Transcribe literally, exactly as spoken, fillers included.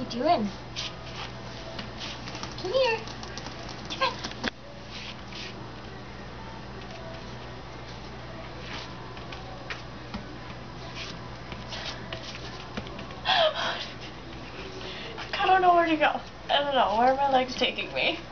you doing? Come here. Come on. I don't know where to go. I don't know. Where are my legs taking me?